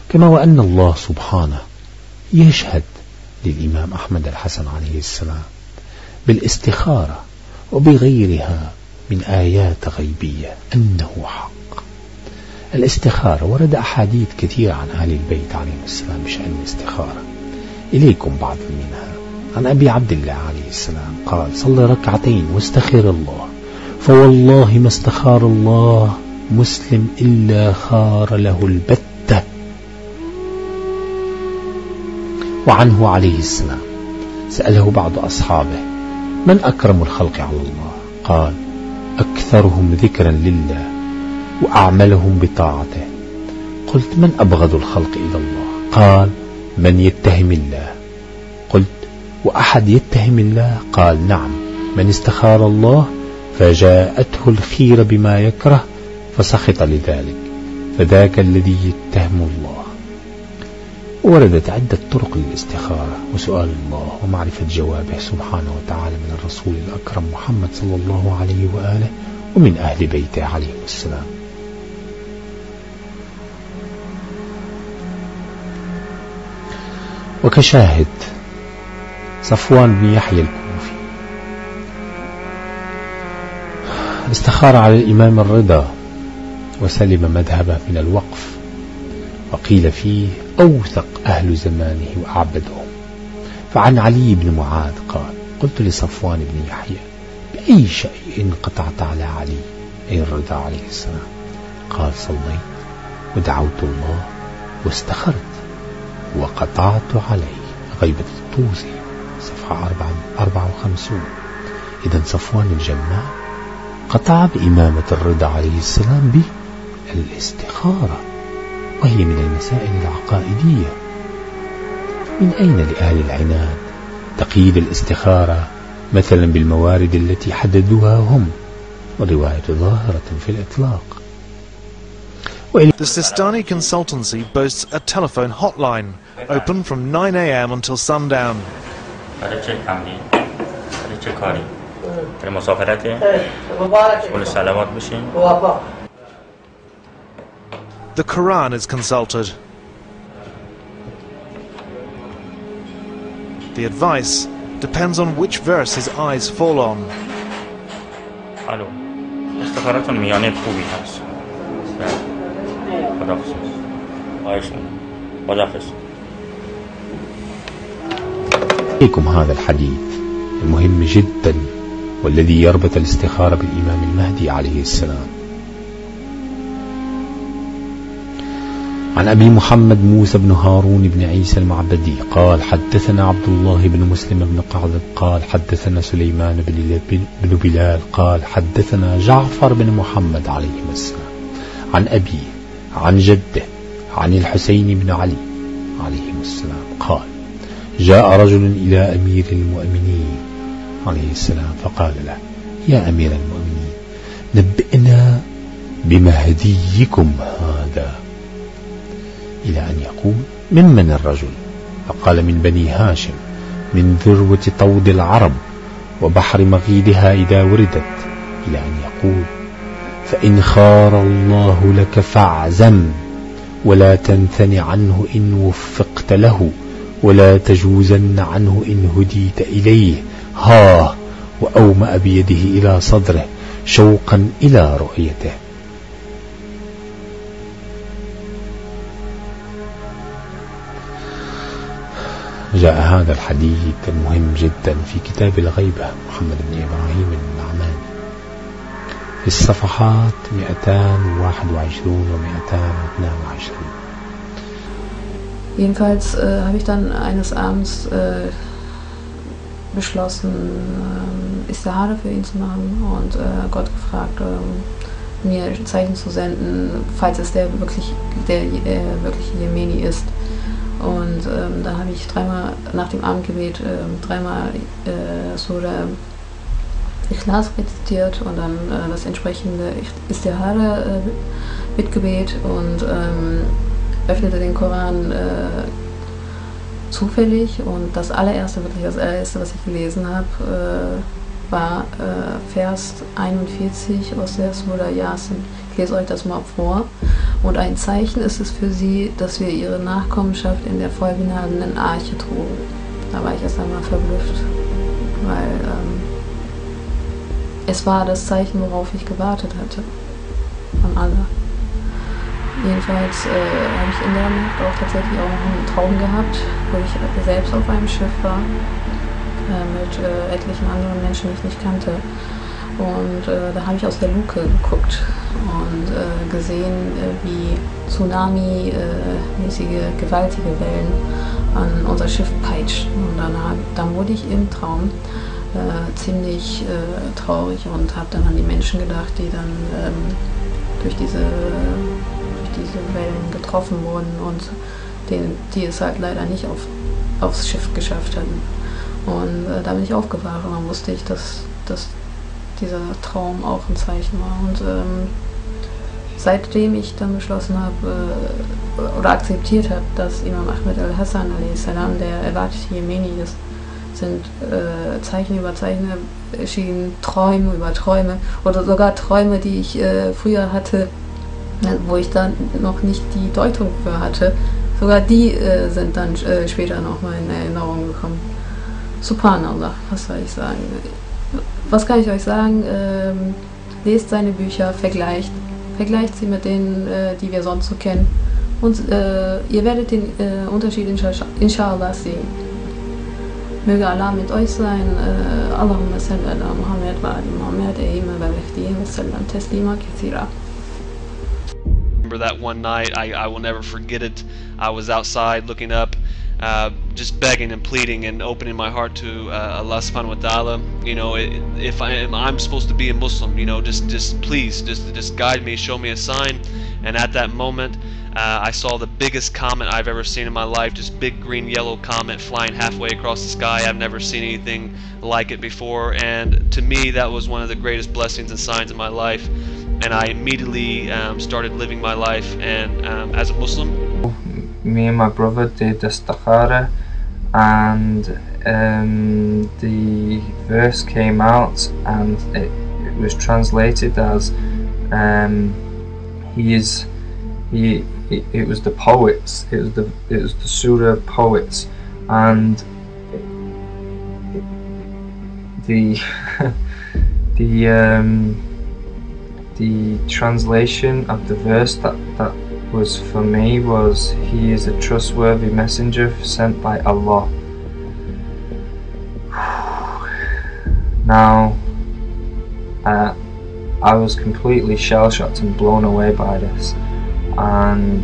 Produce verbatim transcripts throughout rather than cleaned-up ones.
كما وأن الله سبحانه يشهد للإمام أحمد الحسن عليه السلام بالاستخارة وبغيرها من آيات غيبية أنه حق. الاستخارة ورد أحاديث كثيرة عن أهل البيت عليهم السلام بشأن الاستخارة، إليكم بعض منها. عن أبي عبد الله عليه السلام قال: صلي ركعتين واستخر الله، فوالله ما استخار الله مسلم إلا خار له البتة. وعنه عليه السلام سأله بعض أصحابه: من أكرم الخلق على الله؟ قال: أكثرهم ذكرا لله وأعملهم بطاعته. قلت: من أبغض الخلق إلى الله؟ قال: من يتهم الله. قلت: وأحد يتهم الله؟ قال: نعم، من استخار الله فجاءته الخير بما يكره فسخط لذلك، فذاك الذي يتهم الله. وردت عدة طرق للاستخارة وسؤال الله ومعرفة جوابه سبحانه وتعالى من الرسول الأكرم محمد صلى الله عليه وآله ومن أهل بيته عليهم السلام. وكشاهد صفوان بن يحيى الكوفي استخار على الإمام الرضا وسلم مذهبه من الوقف، وقيل فيه أوثق أهل زمانه وأعبدهم. فعن علي بن معاذ قال: قلت لصفوان بن يحيى: بأي شيء قطعت على علي أي الرضا عليه السلام؟ قال: صليت ودعوت الله واستخرت وقطعت عليه. غيبة الطوسي صفحة أربعة وخمسين. إذن صفوان الجماع قطع بإمامة الرضا عليه السلام بالاستخارة، وهي من المسائل العقائدية. من أين لأهل العناد تقييد الاستخارة مثلا بالموارد التي حددوها هم، والرواية ظاهرة في الإطلاق. The Sistani consultancy boasts a telephone hotline open from nine a m until sundown. The Quran is consulted. The advice depends on which verse his eyes fall on. إليكم هذا الحديث المهم جدا والذي يربط الاستخارة بالإمام المهدي عليه السلام. عن أبي محمد موسى بن هارون بن عيسى المعبدي قال: حدثنا عبد الله بن مسلم بن قعذب قال: حدثنا سليمان بن بلال قال: حدثنا جعفر بن محمد عليه السلام عن أبيه عن جده عن الحسين بن علي عليه السلام قال: جاء رجل إلى أمير المؤمنين عليه السلام فقال له: يا أمير المؤمنين، نبئنا بمهديكم هذا، إلى أن يقول: ممن الرجل؟ فقال: من بني هاشم، من ذروة طود العرب وبحر مغيدها إذا وردت، إلى أن يقول: فإن خار الله لك فاعزم ولا تنثني عنه إن وفقت له، ولا تجوزن عنه إن هديت إليه. ها، وأومأ بيده إلى صدره شوقا إلى رؤيته. جاء هذا الحديث المهم جدا في كتاب الغيبة محمد بن إبراهيم النعمان في الصفحات مئتين وواحد وعشرين ومئتين واثنين وعشرين. Jedenfalls äh, habe ich dann eines Abends äh, beschlossen, äh, Istihara für ihn zu machen und äh, Gott gefragt, äh, mir Zeichen zu senden, falls es der wirklich der äh, wirkliche Jemeni ist. Und ähm, dann habe ich dreimal nach dem Abendgebet äh, dreimal äh, Surah Ikhlas rezitiert und dann äh, das entsprechende Istihara äh, Bittgebet und ähm, öffnete den Koran äh, zufällig, und das allererste, wirklich das allererste, was ich gelesen habe, äh, war äh, Vers einundvierzig aus der Surah Yasin. Ich lese euch das mal vor. Und ein Zeichen ist es für sie, dass wir ihre Nachkommenschaft in der vollgenadenen Arche trugen. Da war ich erst einmal verblüfft, weil ähm, es war das Zeichen, worauf ich gewartet hatte, von Allah. Jedenfalls äh, habe ich in der Nacht auch tatsächlich auch noch einen Traum gehabt, wo ich selbst auf einem Schiff war, äh, mit äh, etlichen anderen Menschen, die ich nicht kannte. Und äh, da habe ich aus der Luke geguckt und äh, gesehen, äh, wie Tsunami-mäßige, äh, gewaltige Wellen an unser Schiff peitschten. Und dann, dann wurde ich im Traum äh, ziemlich äh, traurig und habe dann an die Menschen gedacht, die dann ähm, durch diese diese Wellen getroffen wurden und den, die es halt leider nicht auf, aufs Schiff geschafft hatten. Und äh, da bin ich aufgewacht und dann wusste ich, dass, dass dieser Traum auch ein Zeichen war. Und ähm, seitdem ich dann beschlossen habe äh, oder akzeptiert habe, dass Imam Ahmed al-Hassan a s, der erwartete Jemeni ist, sind äh, Zeichen über Zeichen erschienen, Träume über Träume oder sogar Träume, die ich äh, früher hatte, wo ich dann noch nicht die Deutung für hatte. Sogar die äh, sind dann äh, später nochmal in Erinnerung gekommen. Subhanallah, was soll ich sagen? Was kann ich euch sagen? Ähm, lest seine Bücher, vergleicht. Vergleicht sie mit denen, äh, die wir sonst so kennen. Und äh, ihr werdet den äh, Unterschied inshallah sehen. Möge Allah mit euch sein. Äh, Allahumma salli ala Muhammad wa ali Muhammad wa barik wa sallam taslima kathira. That one night, I, I will never forget it. I was outside looking up, uh, just begging and pleading and opening my heart to uh, Allah subhanahu wa ta'ala. You know, it, if I am I'm supposed to be a Muslim, you know, just just please, just just guide me, show me a sign. And at that moment, uh, I saw the biggest comet I've ever seen in my life, just big green yellow comet flying halfway across the sky. I've never seen anything like it before, and to me that was one of the greatest blessings and signs in my life. And I immediately um, started living my life and um, as a Muslim. Me and my brother did istikhara, and um, the verse came out and it, it was translated as um, he is he it, it was the poets, it was the it was the surah poets, and it, it, the the um, the translation of the verse that, that was for me was, he is a trustworthy messenger sent by Allah. Now, uh, I was completely shell-shocked and blown away by this, and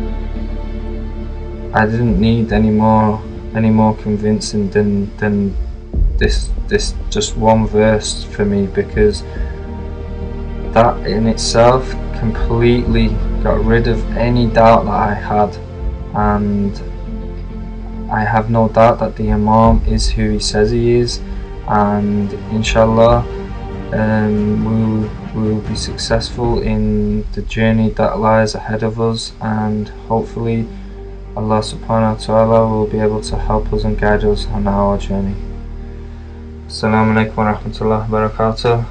I didn't need any more any more convincing than than this this just one verse for me, because that in itself completely got rid of any doubt that I had, and I have no doubt that the Imam is who he says he is, and inshallah um, we will we'll be successful in the journey that lies ahead of us, and hopefully Allah subhanahu wa ta'ala will be able to help us and guide us on our journey. Assalamu alaikum wa rahmatullahi wa barakatuh.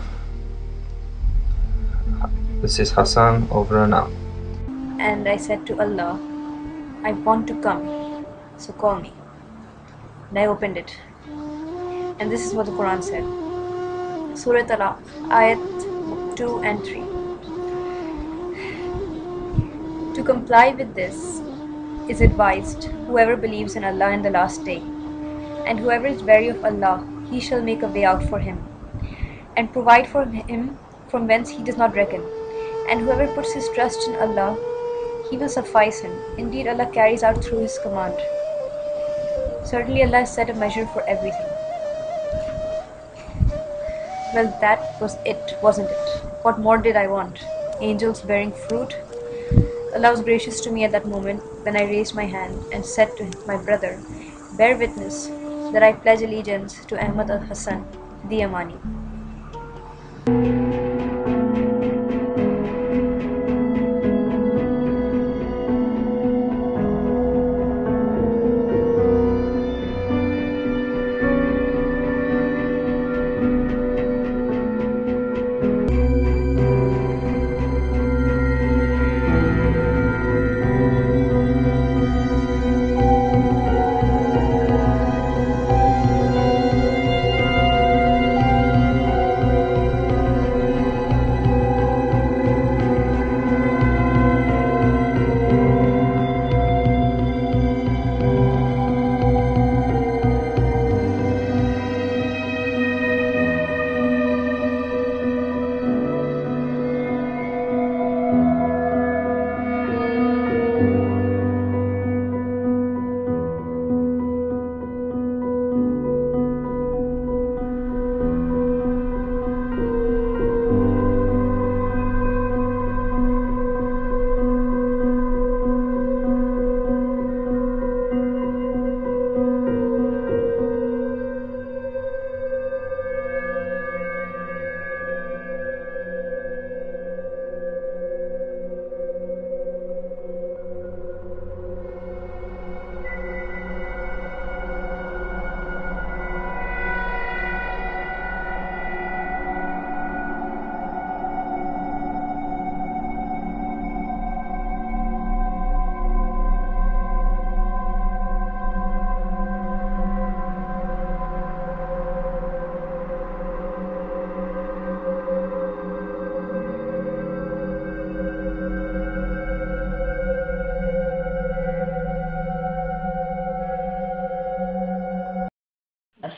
This is Hassan, over and out. And I said to Allah, I want to come, so call me. And I opened it. And this is what the Quran said. Surah Talaq, Ayat two and three. To comply with this is advised whoever believes in Allah and the last day, and whoever is wary of Allah, He shall make a way out for him, and provide for him from whence he does not reckon. And whoever puts his trust in Allah, He will suffice him. Indeed, Allah carries out through His command. Certainly Allah has set a measure for everything. Well, that was it, wasn't it? What more did I want? Angels bearing fruit? Allah was gracious to me at that moment when I raised my hand and said to him, my brother, bear witness that I pledge allegiance to Ahmad al-Hassan, the Yamani.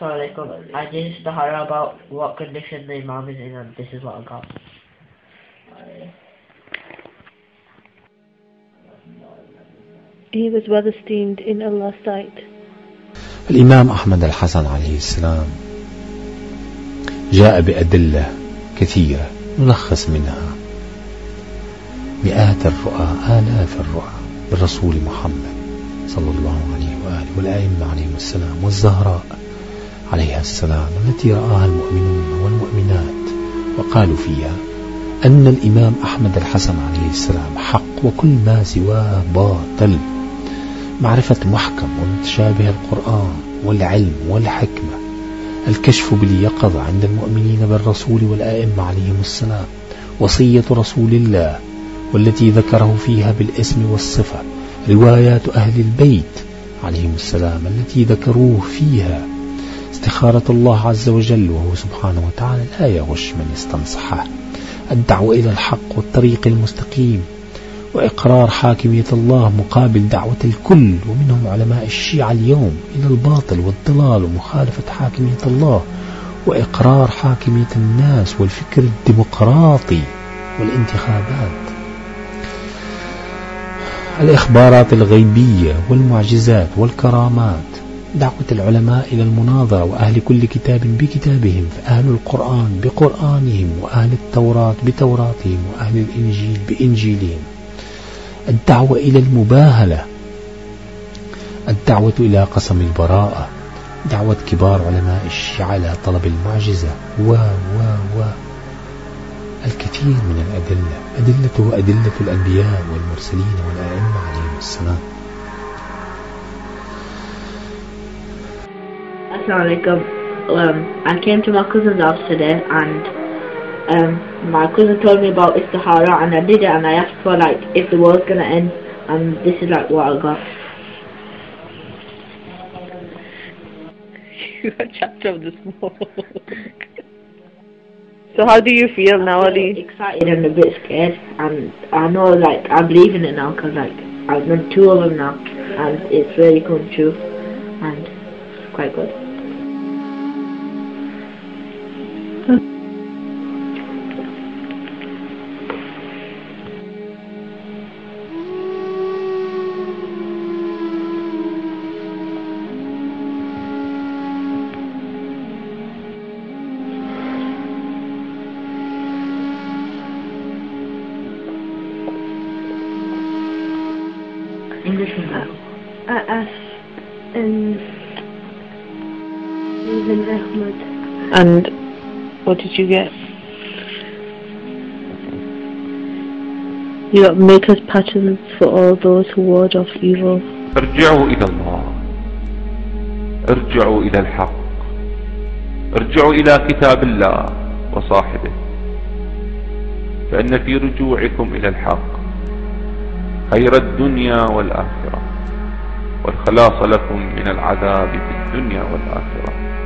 Assalamualaikum. I did istihara about what condition the Imam is in, and this is what I got. He was well esteemed in Allah's sight. الإمام أحمد الحسن عليه السلام جاء بأدلة كثيرة نلخص منها مئات الرؤى آلاف الرؤى بالرسول محمد صلى الله عليه وآله والأئمة عليهم السلام والزهراء عليها السلام التي رآها المؤمنون والمؤمنات وقالوا فيها أن الإمام أحمد الحسن عليه السلام حق وكل ما سواه باطل. معرفة محكم ومتشابه القرآن والعلم والحكمة، الكشف باليقظة عند المؤمنين بالرسول والآئمة عليهم السلام، وصية رسول الله والتي ذكره فيها بالاسم والصفة، روايات أهل البيت عليهم السلام التي ذكروه فيها، استخارة الله عز وجل وهو سبحانه وتعالى لا يغش من يستنصحه، الدعوة إلى الحق والطريق المستقيم، وإقرار حاكمية الله مقابل دعوة الكل ومنهم علماء الشيعة اليوم إلى الباطل والضلال ومخالفة حاكمية الله، وإقرار حاكمية الناس والفكر الديمقراطي والانتخابات، الإخبارات الغيبية والمعجزات والكرامات، دعوة العلماء إلى المناظرة وأهل كل كتاب بكتابهم، فأهل القرآن بقرآنهم وأهل التوراة بتوراتهم وأهل الإنجيل بإنجيلهم، الدعوة إلى المباهلة، الدعوة إلى قسم البراءة، دعوة كبار علماء الشيعة إلى طلب المعجزة و و و الكثير من الأدلة، أدلته أدلة الأنبياء والمرسلين والأئمة عليهم السلام. Assalamualaikum. Um, I came to my cousin's house today, and um, my cousin told me about istihara, and I did it, and I asked for like if the world's gonna end, and this is like what I got. You got chapter of the smoke. So how do you feel now, Ali? Excited and a bit scared, and I know like I believe in it now because like I've done two of them now, and it's really come true, and it's quite good. English and that. I asked and Ahmed. And what did you get? You got maker's patterns for all those who ward off evil. ارجعوا إلى الله، ارجعوا إلى الحق، ارجعوا إلى كتاب الله وصاحبه، فإن في رجوعكم إلى الحق خير الدنيا والآخرة، والخلاص لكم من العذاب في الدنيا والآخرة.